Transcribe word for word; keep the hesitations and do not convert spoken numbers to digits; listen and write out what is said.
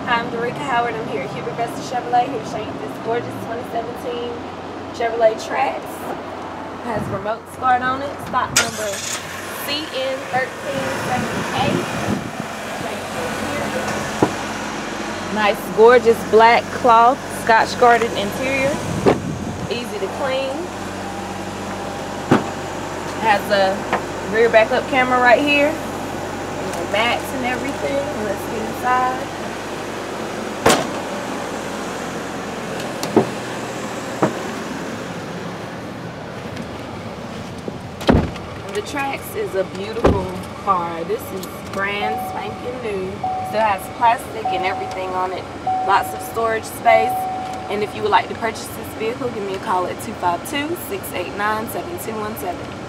Hi, I'm Dorika Howard. I'm here at Hubert Chevrolet, here to show you this gorgeous twenty seventeen Chevrolet Trax. It has remote start on it. Stock number C N thirteen seventy-eight. Nice, gorgeous black cloth, scotch guarded interior. Easy to clean. Has a rear backup camera right here. And the mats and everything. Let's get inside. The Trax is a beautiful car. This is brand spanking new. Still has plastic and everything on it. Lots of storage space. And if you would like to purchase this vehicle, give me a call at two five two, six eight nine, seven two one seven.